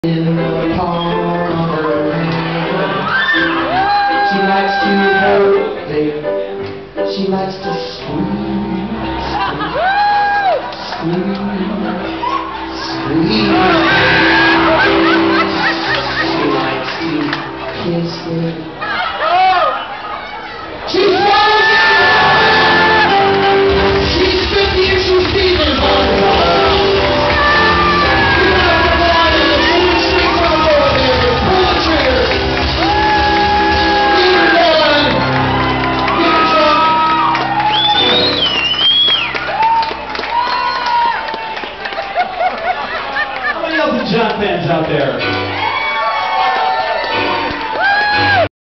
In the palm of her hand. She likes to hold it. She likes to squeeze, squeeze.